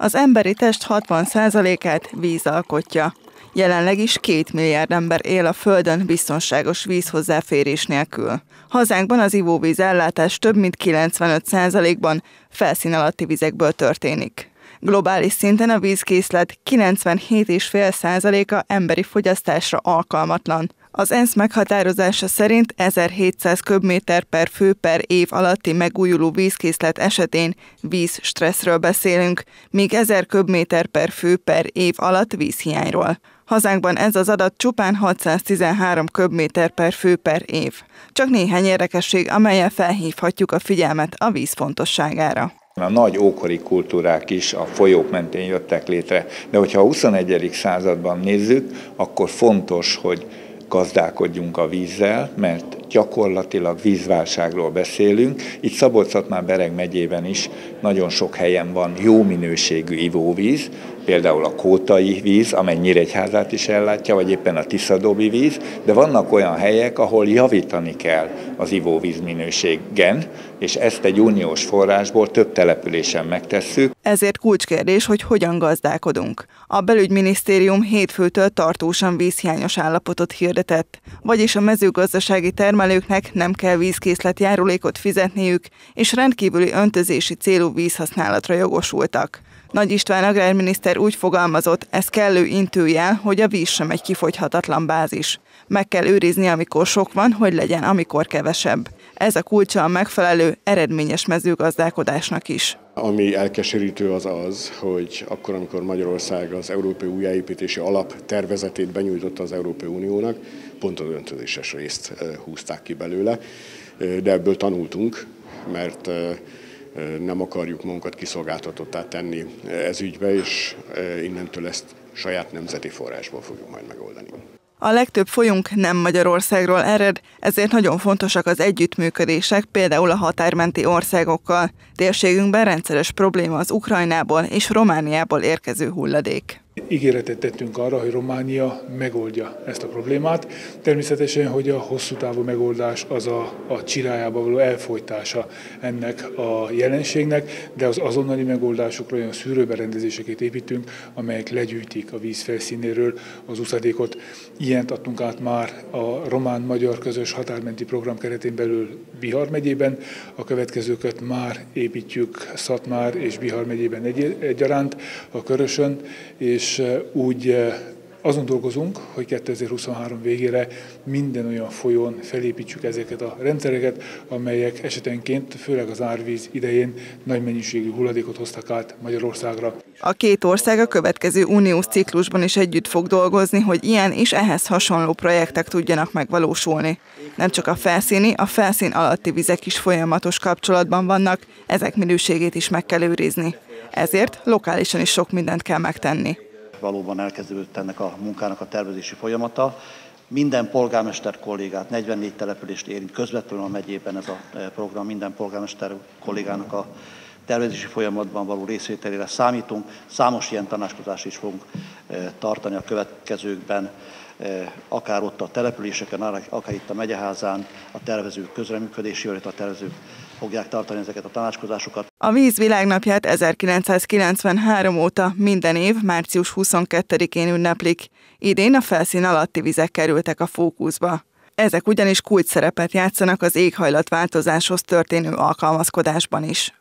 Az emberi test 60%-át víz alkotja. Jelenleg is 2 milliárd ember él a Földön biztonságos vízhozzáférés nélkül. Hazánkban az ivóvíz ellátás több mint 95%-ban felszín alatti vizekből történik. Globális szinten a vízkészlet 97,5%-a emberi fogyasztásra alkalmatlan. Az ENSZ meghatározása szerint 1700 köbméter per fő per év alatti megújuló vízkészlet esetén vízstresszről beszélünk, míg 1000 köbméter per fő per év alatt vízhiányról. Hazánkban ez az adat csupán 613 köbméter per fő per év. Csak néhány érdekesség, amellyel felhívhatjuk a figyelmet a víz fontosságára. A nagy ókori kultúrák is a folyók mentén jöttek létre, de hogyha a 21. században nézzük, akkor fontos, hogy gazdálkodjunk a vízzel, mert gyakorlatilag vízválságról beszélünk. Itt Szabolcs-Szatmár-Bereg megyében is nagyon sok helyen van jó minőségű ivóvíz, például a kótai víz, amely Nyíregyházát is ellátja, vagy éppen a Tiszadobi víz, de vannak olyan helyek, ahol javítani kell az ivóvíz minőségen, és ezt egy uniós forrásból több településen megtesszük. Ezért kulcskérdés, hogy hogyan gazdálkodunk. A belügyminisztérium hétfőtől tartósan vízhiányos állapotot hirdetett, vagyis a mezőgazdasági termelőknek nem kell vízkészletjárulékot fizetniük, és rendkívüli öntözési célú vízhasználatra jogosultak. Nagy István agrárminiszter úgy fogalmazott, ez kellő intőjel, hogy a víz sem egy kifogyhatatlan bázis. Meg kell őrizni, amikor sok van, hogy legyen, amikor kevesebb. Ez a kulcsa a megfelelő, eredményes mezőgazdálkodásnak is. Ami elkeserítő az, hogy akkor, amikor Magyarország az Európai Újjáépítési Alap tervezetét benyújtotta az Európai Uniónak, pont az öntözéses részt húzták ki belőle, de ebből tanultunk, mert nem akarjuk magunkat kiszolgáltatottá tenni ez ügybe, és innentől ezt saját nemzeti forrásból fogjuk majd megoldani. A legtöbb folyónk nem Magyarországról ered, ezért nagyon fontosak az együttműködések, például a határmenti országokkal. Térségünkben rendszeres probléma az Ukrajnából és Romániából érkező hulladék. Ígéretet tettünk arra, hogy Románia megoldja ezt a problémát. Természetesen, hogy a hosszú távú megoldás az a Csirájába való elfojtása ennek a jelenségnek, de az azonnali megoldásokra olyan szűrőberendezéseket építünk, amelyek legyűjtik a víz felszínéről az uszadékot. Ilyent adtunk át már a román-magyar közös határmenti program keretén belül Bihar megyében, a következőket már építjük Szatmár és Bihar megyében egyaránt, a Körösön, és úgy azon dolgozunk, hogy 2023 végére minden olyan folyón felépítsük ezeket a rendszereket, amelyek esetenként, főleg az árvíz idején nagy mennyiségű hulladékot hoztak át Magyarországra. A két ország a következő uniós ciklusban is együtt fog dolgozni, hogy ilyen és ehhez hasonló projektek tudjanak megvalósulni. Nem csak a felszíni, a felszín alatti vizek is folyamatos kapcsolatban vannak, ezek minőségét is meg kell őrizni. Ezért lokálisan is sok mindent kell megtenni. Valóban elkezdődött ennek a munkának a tervezési folyamata. Minden polgármester kollégát, 44 települést érint közvetlenül a megyében ez a program, minden polgármester kollégának a tervezési folyamatban való részvételére számítunk. Számos ilyen tanácskozást is fogunk tartani a következőkben, akár ott a településeken, akár itt a Megyeházán, a tervezők közreműködési, illetve a tervezők fogják tartani ezeket a tanácskozásokat. A Víz Világnapját 1993 óta minden év március 22-én ünneplik. Idén a felszín alatti vizek kerültek a fókuszba. Ezek ugyanis kulcsszerepet játszanak az éghajlatváltozáshoz történő alkalmazkodásban is.